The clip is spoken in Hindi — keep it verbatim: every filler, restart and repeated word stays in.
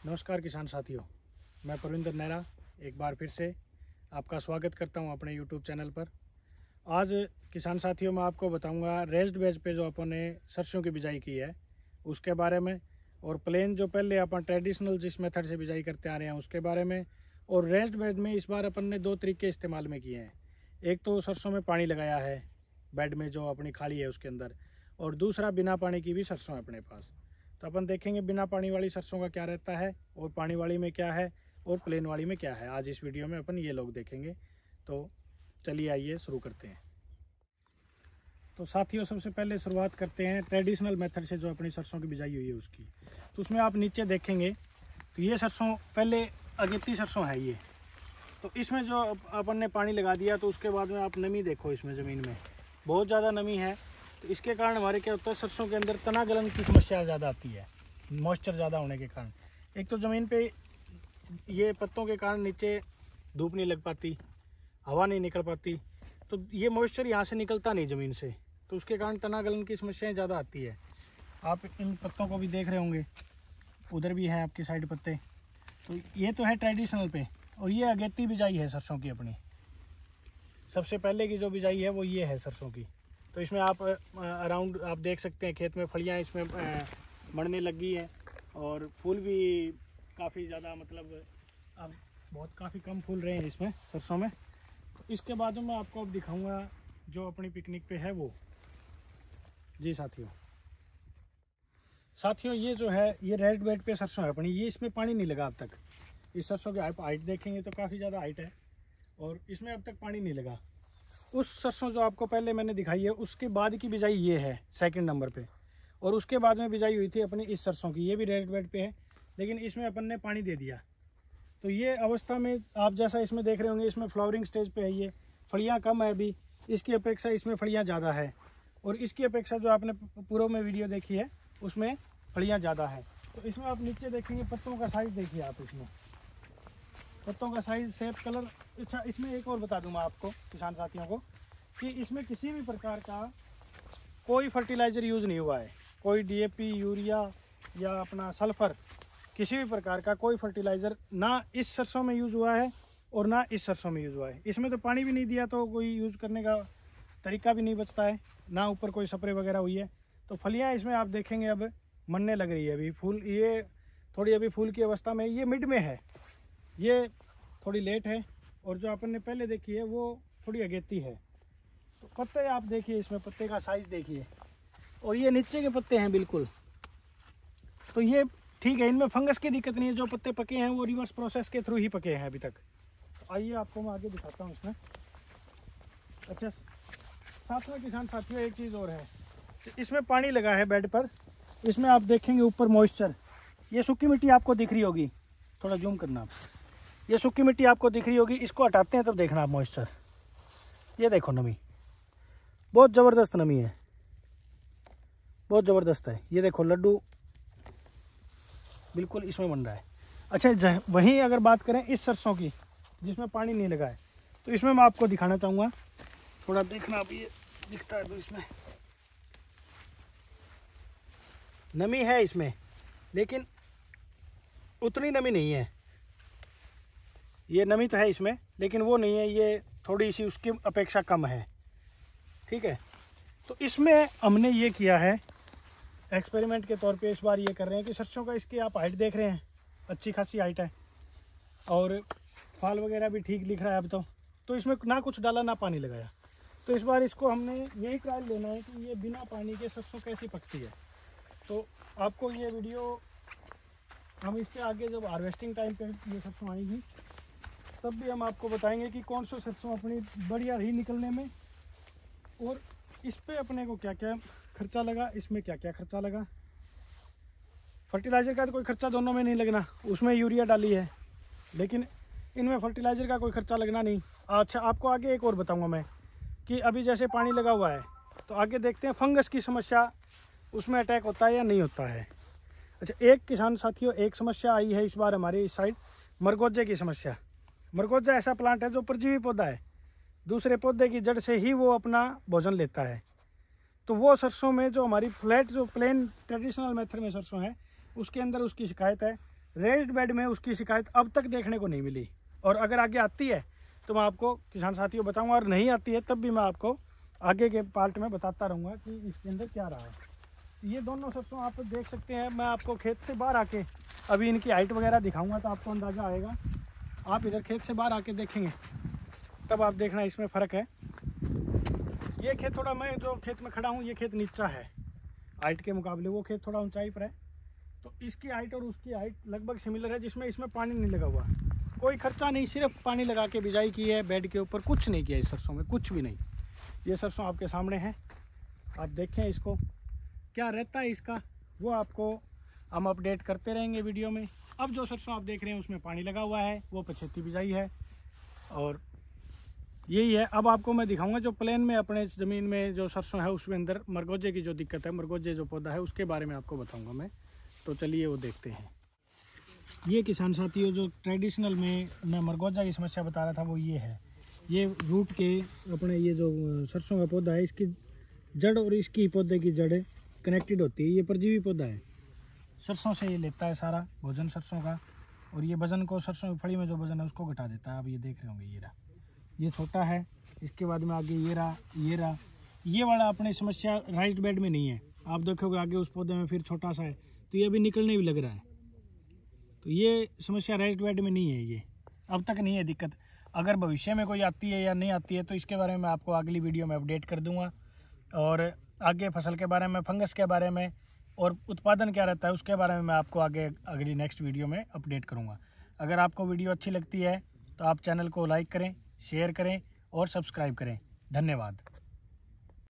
नमस्कार किसान साथियों, मैं परविंदर नेहरा एक बार फिर से आपका स्वागत करता हूं अपने यूट्यूब चैनल पर। आज किसान साथियों मैं आपको बताऊंगा रेस्ड बेड पे जो अपन ने सरसों की बिजाई की है उसके बारे में, और प्लेन जो पहले अपन ट्रेडिशनल जिस मेथड से बिजाई करते आ रहे हैं उसके बारे में। और रेस्ड बेड में इस बार अपन ने दो तरीके इस्तेमाल में किए हैं। एक तो सरसों में पानी लगाया है बेड में जो अपनी खाली है उसके अंदर, और दूसरा बिना पानी की भी सरसों है अपने पास। तो अपन देखेंगे बिना पानी वाली सरसों का क्या रहता है और पानी वाली में क्या है और प्लेन वाली में क्या है। आज इस वीडियो में अपन ये लोग देखेंगे। तो चलिए आइए शुरू करते हैं। तो साथियों सबसे पहले शुरुआत करते हैं ट्रेडिशनल मेथड से जो अपनी सरसों की बिजाई हुई है उसकी। तो उसमें आप नीचे देखेंगे तो ये सरसों पहले अगेती सरसों है ये। तो इसमें जो अपन ने पानी लगा दिया तो उसके बाद में आप नमी देखो, इसमें ज़मीन में बहुत ज़्यादा नमी है। तो इसके कारण हमारे क्या होता है, सरसों के अंदर तना गलन की समस्या ज़्यादा आती है मॉइस्चर ज़्यादा होने के कारण। एक तो ज़मीन पे ये पत्तों के कारण नीचे धूप नहीं लग पाती, हवा नहीं निकल पाती, तो ये मॉइस्चर यहाँ से निकलता नहीं ज़मीन से, तो उसके कारण तना गलन की समस्याएं ज़्यादा आती है। आप इन पत्तों को भी देख रहे होंगे, उधर भी हैं आपकी साइड पत्ते। तो ये तो है ट्रेडिशनल पे, और ये अगेती बिजाई है सरसों की अपनी। सबसे पहले की जो बिजाई है वो ये है सरसों की। तो इसमें आप अराउंड आप देख सकते हैं खेत में फलियाँ इसमें मरने लगी हैं, और फूल भी काफ़ी ज़्यादा, मतलब अब बहुत काफ़ी कम फूल रहे हैं इसमें सरसों में। इसके बाद मैं आपको अब दिखाऊंगा जो अपनी पिकनिक पे है वो। जी साथियों साथियों ये जो है ये रेड बेड पे सरसों है अपनी। ये इसमें पानी नहीं लगा अब तक। इस सरसों की आप हाइट देखेंगे तो काफ़ी ज़्यादा हाइट है, और इसमें अब तक पानी नहीं लगा। उस सरसों जो आपको पहले मैंने दिखाई है उसके बाद की बिजाई ये है सेकंड नंबर पे, और उसके बाद में बिजाई हुई थी अपनी इस सरसों की। ये भी रेड बेड पे है, लेकिन इसमें अपन ने पानी दे दिया। तो ये अवस्था में आप जैसा इसमें देख रहे होंगे, इसमें फ्लावरिंग स्टेज पे है। ये फलियाँ कम है अभी, इसकी अपेक्षा इसमें फलियाँ ज़्यादा है, और इसकी अपेक्षा जो आपने पूर्व में वीडियो देखी है उसमें फलियाँ ज़्यादा है। तो इसमें आप नीचे देखेंगे पत्तों का साइज़ देखिए आप, इसमें पत्तों का साइज़, शेप, कलर। अच्छा, इसमें एक और बता दूं मैं आपको किसान साथियों को कि इसमें किसी भी प्रकार का कोई फर्टिलाइज़र यूज़ नहीं हुआ है। कोई डीएपी, यूरिया या अपना सल्फ़र, किसी भी प्रकार का कोई फर्टिलाइज़र ना इस सरसों में यूज़ हुआ है और ना इस सरसों में यूज़ हुआ है। इसमें तो पानी भी नहीं दिया तो कोई यूज़ करने का तरीका भी नहीं बचता है, ना ऊपर कोई स्प्रे वगैरह हुई है। तो फलियाँ इसमें आप देखेंगे अब मनने लग रही है। अभी फूल, ये थोड़ी अभी फूल की अवस्था में, ये मिड में है, ये थोड़ी लेट है, और जो अपन ने पहले देखी है वो थोड़ी अगेती है। तो पत्ते आप देखिए, इसमें पत्ते का साइज़ देखिए, और ये नीचे के पत्ते हैं बिल्कुल। तो ये ठीक है, इनमें फंगस की दिक्कत नहीं है। जो पत्ते पके हैं वो रिवर्स प्रोसेस के थ्रू ही पके हैं अभी तक। तो आइए आपको मैं आगे दिखाता हूँ इसमें। अच्छा साथ में किसान साथियों एक चीज़ और है, इसमें पानी लगा है बेड पर। इसमें आप देखेंगे ऊपर मॉइस्चर, ये सूखी मिट्टी आपको दिख रही होगी, थोड़ा जूम करना आप, ये सूखी मिट्टी आपको दिख रही होगी। इसको हटाते हैं तब देखना आप मॉइस्चर। ये देखो नमी, बहुत ज़बरदस्त नमी है, बहुत ज़बरदस्त है। ये देखो लड्डू बिल्कुल इसमें बन रहा है। अच्छा, वहीं अगर बात करें इस सरसों की जिसमें पानी नहीं लगा है, तो इसमें मैं आपको दिखाना चाहूँगा, थोड़ा देखना आप, ये दिखता है तो इसमें नमी है इसमें, लेकिन उतनी नमी नहीं है। ये नमी तो है इसमें, लेकिन वो नहीं है, ये थोड़ी सी उसकी अपेक्षा कम है। ठीक है, तो इसमें हमने ये किया है एक्सपेरिमेंट के तौर पे। इस बार ये कर रहे हैं कि सरसों का, इसकी आप हाइट देख रहे हैं, अच्छी खासी हाइट है, और फाल वगैरह भी ठीक दिख रहा है अब तो। तो इसमें ना कुछ डाला ना पानी लगाया। तो इस बार इसको हमने यही ट्रायल लेना है कि ये बिना पानी के सरसों कैसी पकती है। तो आपको ये वीडियो हम इससे आगे जब हार्वेस्टिंग टाइम पे ये सरसों आएगी तब भी हम आपको बताएंगे कि कौन सा सरसों अपनी बढ़िया रही निकलने में, और इस पे अपने को क्या क्या खर्चा लगा, इसमें क्या क्या खर्चा लगा। फर्टिलाइज़र का तो कोई खर्चा दोनों में नहीं लगना, उसमें यूरिया डाली है, लेकिन इनमें फर्टिलाइज़र का कोई खर्चा लगना नहीं। अच्छा, आपको आगे एक और बताऊंगा मैं कि अभी जैसे पानी लगा हुआ है तो आगे देखते हैं फंगस की समस्या उसमें अटैक होता है या नहीं होता है। अच्छा, एक किसान साथियों एक समस्या आई है इस बार हमारे इस साइड, मरगोजे की समस्या। मरगोजा ऐसा प्लांट है जो परजीवी पौधा है, दूसरे पौधे की जड़ से ही वो अपना भोजन लेता है। तो वो सरसों में जो हमारी फ्लैट जो प्लेन ट्रेडिशनल मेथड में सरसों है उसके अंदर उसकी शिकायत है। रेज्ड बेड में उसकी शिकायत अब तक देखने को नहीं मिली। और अगर आगे आती है तो मैं आपको किसान साथियों बताऊंगा, और नहीं आती है तब भी मैं आपको आगे के पार्ट में बताता रहूँगा कि इसके अंदर क्या रहा है। ये दोनों सरसों आप देख सकते हैं। मैं आपको खेत से बाहर आके अभी इनकी हाइट वगैरह दिखाऊंगा तो आपको अंदाज़ा आएगा। आप इधर खेत से बाहर आके देखेंगे तब आप देखना इसमें फ़र्क है। ये खेत थोड़ा, मैं जो खेत में खड़ा हूँ ये खेत नीचा है हाइट के मुकाबले, वो खेत थोड़ा ऊंचाई पर है। तो इसकी हाइट और उसकी हाइट लगभग सिमिलर है, जिसमें इसमें पानी नहीं लगा हुआ, कोई खर्चा नहीं, सिर्फ पानी लगा के बिजाई की है बेड के ऊपर, कुछ नहीं किया इस सरसों में, कुछ भी नहीं। ये सरसों आपके सामने है, आप देखें इसको क्या रहता है इसका, वो आपको हम अपडेट करते रहेंगे वीडियो में। अब जो सरसों आप देख रहे हैं उसमें पानी लगा हुआ है, वो पछेती बिजाई है और यही है। अब आपको मैं दिखाऊंगा जो प्लेन में अपने ज़मीन में जो सरसों है उसमें अंदर मरगोजे की जो दिक्कत है, मरगोजे जो पौधा है उसके बारे में आपको बताऊंगा मैं। तो चलिए वो देखते हैं। ये किसान साथियों जो ट्रेडिशनल में मैं मरगोजा की समस्या बता रहा था वो ये है। ये रूट के अपने ये जो सरसों का पौधा है इसकी जड़ और इसकी पौधे की जड़ कनेक्टेड होती है। ये परजीवी पौधा है, सरसों से ये लेता है सारा भोजन सरसों का, और ये वजन को सरसों की फड़ी में जो वजन है उसको घटा देता है। आप ये देख रहे होंगे, ये रहा, ये छोटा है, इसके बाद में आगे ये रहा, ये रहा। ये वाला अपनी समस्या राइस्ड बेड में नहीं है, आप देखोगे आगे उस पौधे में फिर छोटा सा है, तो ये भी निकलने भी लग रहा है। तो ये समस्या राइस्ड बेड में नहीं है, ये अब तक नहीं है दिक्कत। अगर भविष्य में कोई आती है या नहीं आती है तो इसके बारे में मैं आपको अगली वीडियो में अपडेट कर दूंगा, और आगे फसल के बारे में, फंगस के बारे में और उत्पादन क्या रहता है उसके बारे में मैं आपको आगे अगली नेक्स्ट वीडियो में अपडेट करूंगा। अगर आपको वीडियो अच्छी लगती है तो आप चैनल को लाइक करें, शेयर करें और सब्सक्राइब करें। धन्यवाद।